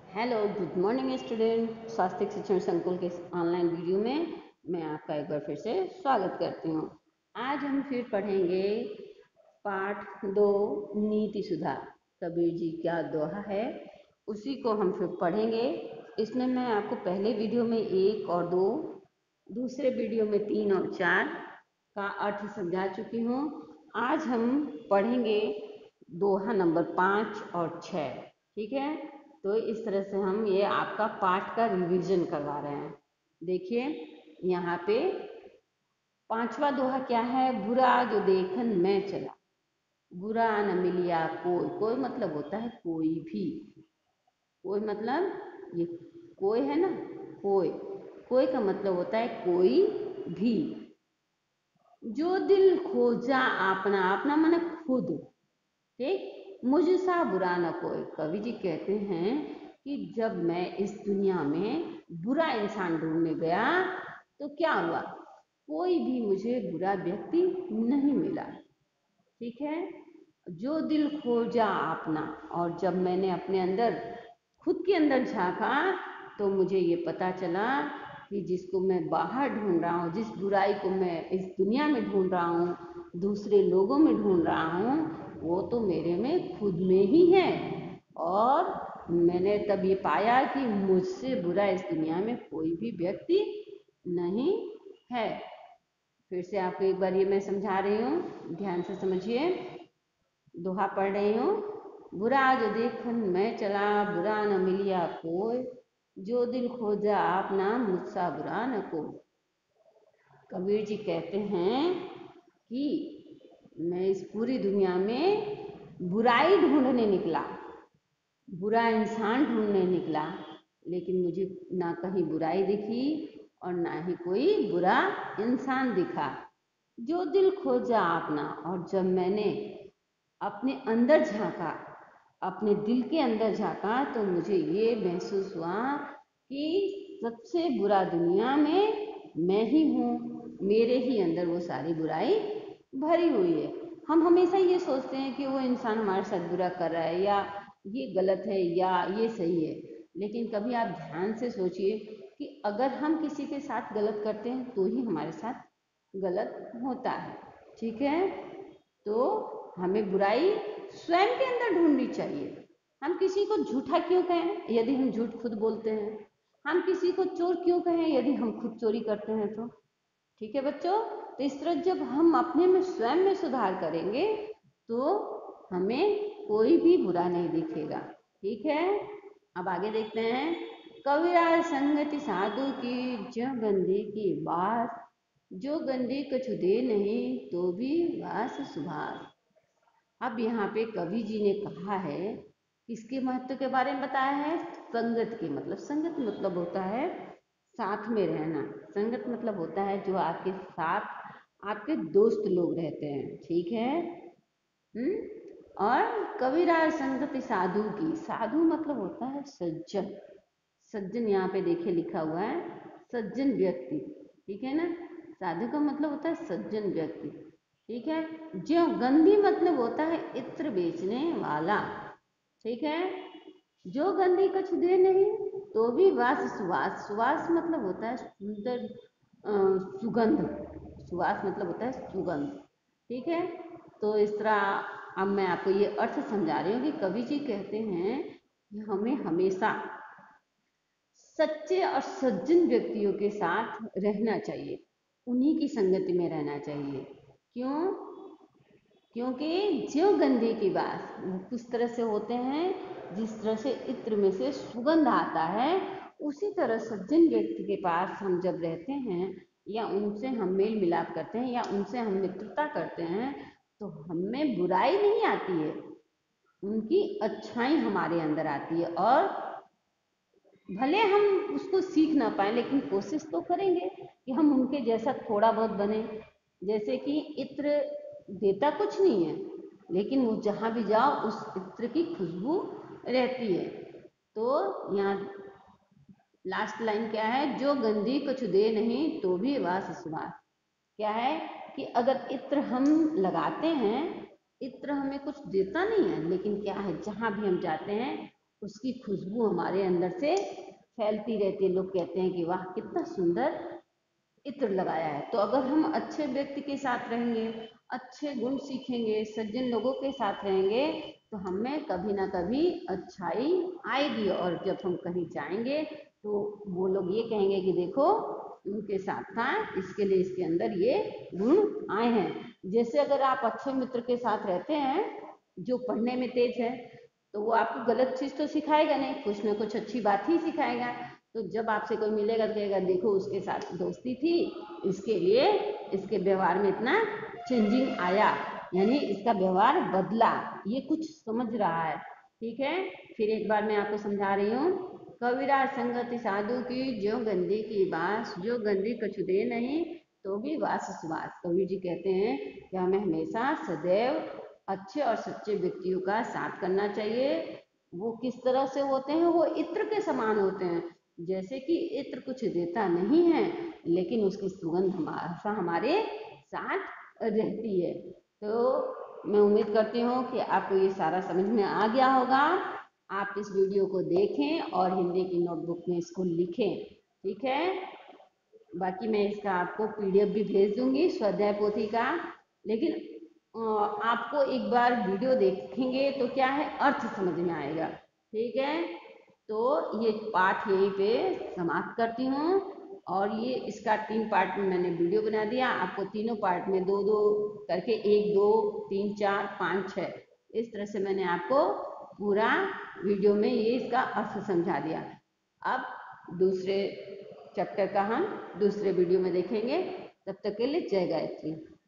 Hello good morning student. स्वास्थ्य शिक्षण संकुल के ऑनलाइन वीडियो में मैं आपका एक बार फिर से स्वागत करती हूँ। आज हम फिर पढ़ेंगे पाठ 2 नीति सुधार। कबीर जी का दोहा है, उसी को हम फिर पढ़ेंगे। इसमें मैं आपको पहले वीडियो में 1 और 2, दूसरे वीडियो में 3 और 4 का अर्थ समझा चुकी हूँ। आज हम पढ़ेंगे दोहा नंबर 5 और 6। ठीक है, तो इस तरह से हम ये आपका पाठ का रिवीजन करवा रहे हैं। देखिए यहाँ पे 5वां दोहा क्या है, बुरा जो देखन मैं चला, बुरा न मिलिया कोई। कोई मतलब होता है कोई भी। कोई मतलब ये कोई है ना, कोई। कोई का मतलब होता है कोई भी। जो दिल खोजा अपना, अपना माने खुद। ठीक, मुझसा बुरा न कोई। कवि जी कहते हैं कि जब मैं इस दुनिया में बुरा इंसान ढूंढने गया तो क्या हुआ, कोई भी मुझे बुरा व्यक्ति नहीं मिला। ठीक है, जो दिल खोजा अपना, और जब मैंने अपने अंदर खुद के अंदर झांका तो मुझे ये पता चला कि जिसको मैं बाहर ढूंढ रहा हूँ, जिस बुराई को मैं इस दुनिया में ढूंढ रहा हूँ, दूसरे लोगों में ढूंढ रहा हूँ, वो तो मेरे में खुद में ही है। और मैंने तब ये पाया कि मुझसे बुरा इस दुनिया में कोई भी व्यक्ति नहीं है। फिर से आपको एक बार ये मैं समझा रही हूँ, ध्यान से समझिए। दोहा पढ़ रही हूँ। बुरा जो देखन मैं चला, बुरा न मिलिया कोई, जो दिल खोजा अपना, मुझसा बुरा न कोई। कबीर जी कहते हैं कि मैं इस पूरी दुनिया में बुराई ढूंढने निकला, बुरा इंसान ढूंढने निकला, लेकिन मुझे ना कहीं बुराई दिखी और ना ही कोई बुरा इंसान दिखा। जो दिल खोजा अपना, और जब मैंने अपने अंदर झांका, अपने दिल के अंदर झांका, तो मुझे ये महसूस हुआ कि सबसे बुरा दुनिया में मैं ही हूँ। मेरे ही अंदर वो सारी बुराई भरी हुई है। हम हमेशा ये सोचते हैं कि वो इंसान हमारे साथ बुरा कर रहा है, या ये गलत है, या ये सही है। लेकिन कभी आप ध्यान से सोचिए कि अगर हम किसी के साथ गलत करते हैं तो ही हमारे साथ गलत होता है। ठीक है, तो हमें बुराई स्वयं के अंदर ढूंढनी चाहिए। हम किसी को झूठा क्यों कहें यदि हम झूठ खुद बोलते हैं? हम किसी को चोर क्यों कहें यदि हम खुद चोरी करते हैं? तो ठीक है बच्चों, तो इस तरह जब हम अपने में स्वयं में सुधार करेंगे तो हमें कोई भी बुरा नहीं दिखेगा। ठीक है, अब आगे देखते हैं। कविराज संगति साधु की, जो गंदी की बात, जो गंदी कछु दे नहीं, तो भी वास सुभाष। अब यहाँ पे कवि जी ने कहा है, किसके महत्व के बारे में बताया है? संगत के। मतलब संगत मतलब होता है साथ में रहना। संगत मतलब होता है जो आपके साथ आपके दोस्त लोग रहते हैं। ठीक है, और कबीरा संगति साधु की। साधु मतलब होता है सज्जन। सज्जन यहाँ पे देखिए लिखा हुआ है, सज्जन व्यक्ति। ठीक है ना, साधु का मतलब होता है सज्जन व्यक्ति। ठीक है, जो गंदी मतलब होता है इत्र बेचने वाला। ठीक है, जो गंदी कछ दे नहीं, तो भी वास सुवास। सुवास मतलब होता है सुंदर, सुगंध। सुवास मतलब होता है सुगंध। ठीक है, तो इस तरह अब मैं आपको ये अर्थ समझा रही हूँ कि कवि जी कहते हैं कि हमें हमेशा सच्चे और सज्जन व्यक्तियों के साथ रहना चाहिए, उन्हीं की संगति में रहना चाहिए। क्यों? क्योंकि जो गंदे की बात वो किस तरह से होते हैं, जिस तरह से इत्र में से सुगंध आता है, उसी तरह सज्जन व्यक्ति के पास हम जब रहते हैं, या उनसे हम मेल मिलाप करते हैं, या उनसे हम मित्रता करते हैं, तो हमें बुराई नहीं आती है, उनकी अच्छाई हमारे अंदर आती है। और भले हम उसको सीख ना पाए, लेकिन कोशिश तो करेंगे कि हम उनके जैसा थोड़ा बहुत बने। जैसे कि इत्र देता कुछ नहीं है, लेकिन वो जहाँ भी जाओ उस इत्र की खुशबू रहती है। तो यहाँ लास्ट लाइन क्या है? जो गंदी कुछ दे नहीं, तो भी वास सुवास। क्या है कि अगर इत्र हम लगाते हैं, इत्र हमें कुछ देता नहीं है, लेकिन क्या है, जहाँ भी हम जाते हैं उसकी खुशबू हमारे अंदर से फैलती रहती है। लोग कहते हैं कि वाह कितना सुंदर इत्र लगाया है। तो अगर हम अच्छे व्यक्ति के साथ रहेंगे, अच्छे गुण सीखेंगे, सज्जन लोगों के साथ रहेंगे, तो हमें कभी ना कभी अच्छाई आएगी। और जब हम कहीं जाएंगे तो वो लोग ये कहेंगे कि देखो उनके साथ था, इसके लिए इसके अंदर ये गुण आए हैं। जैसे अगर आप अच्छे मित्र के साथ रहते हैं जो पढ़ने में तेज है, तो वो आपको गलत चीज़ तो सिखाएगा नहीं, कुछ ना कुछ अच्छी बात ही सिखाएगा। तो जब आपसे कोई मिलेगा तो कहेगा देखो उसके साथ दोस्ती थी, इसके लिए इसके व्यवहार में इतना चेंजिंग आया, यानी इसका व्यवहार बदला, ये कुछ समझ रहा है। ठीक है, फिर एक बार मैं आपको समझा रही हूँ। कबीरा संगति साधु की जो गंदी की बात, जो गंदी कछु दे नहीं तो भी वास सुवास। कबीर जी कहते हैं कि हमें हमेशा सदैव अच्छे और सच्चे व्यक्तियों का साथ करना चाहिए। वो किस तरह से होते हैं, वो इत्र के समान होते हैं। जैसे कि इत्र कुछ देता नहीं है लेकिन उसकी सुगंध हमेशा हमारे साथ रहती है। तो मैं उम्मीद करती हूँ कि आपको ये सारा समझ में आ गया होगा। आप इस वीडियो को देखें और हिंदी की नोटबुक में इसको लिखें। ठीक है, बाकी मैं इसका आपको पीडीएफ भी भेज दूंगी स्वाध्याय पोथी का। लेकिन आपको एक बार वीडियो देखेंगे तो क्या है, अर्थ समझ में आएगा। ठीक है, तो ये पाठ यहीं पे समाप्त करती हूँ। और ये इसका 3 पार्ट में मैंने वीडियो बना दिया। आपको तीनों पार्ट में 2-2 करके 1, 2, 3, 4, 5, 6 इस तरह से मैंने आपको पूरा वीडियो में ये इसका अर्थ समझा दिया। अब दूसरे चैप्टर का हम दूसरे वीडियो में देखेंगे। तब तक के लिए जय गायत्री।